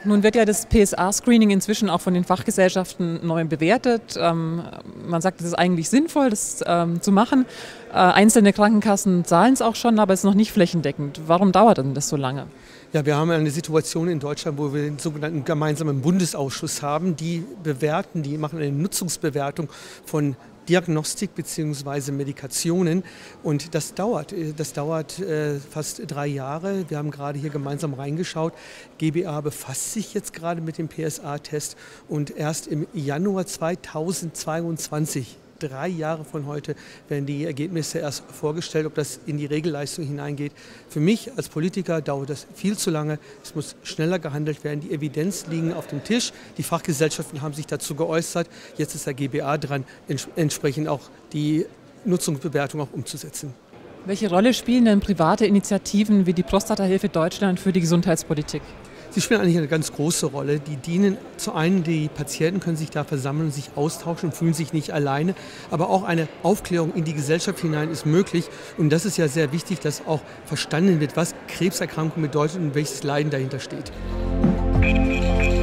Nun wird ja das PSA-Screening inzwischen auch von den Fachgesellschaften neu bewertet. Man sagt, es ist eigentlich sinnvoll, das zu machen. Einzelne Krankenkassen zahlen es auch schon, aber es ist noch nicht flächendeckend. Warum dauert denn das so lange? Ja, wir haben eine Situation in Deutschland, wo wir den sogenannten gemeinsamen Bundesausschuss haben. Die machen eine Nutzungsbewertung von Diagnostik bzw. Medikationen und das dauert fast 3 Jahre. Wir haben gerade hier gemeinsam reingeschaut. GBA befasst sich jetzt gerade mit dem PSA-Test und erst im Januar 2022, 3 Jahre von heute, werden die Ergebnisse erst vorgestellt, ob das in die Regelleistung hineingeht. Für mich als Politiker dauert das viel zu lange. Es muss schneller gehandelt werden. Die Evidenz liegen auf dem Tisch. Die Fachgesellschaften haben sich dazu geäußert. Jetzt ist der GBA dran, entsprechend auch die Nutzungsbewertung auch umzusetzen. Welche Rolle spielen denn private Initiativen wie die Prostatahilfe Deutschland für die Gesundheitspolitik? Sie spielen eigentlich eine ganz große Rolle. Die dienen zu einem, die Patienten können sich da versammeln und sich austauschen und fühlen sich nicht alleine. Aber auch eine Aufklärung in die Gesellschaft hinein ist möglich. Und das ist ja sehr wichtig, dass auch verstanden wird, was Krebserkrankung bedeutet und welches Leiden dahinter steht.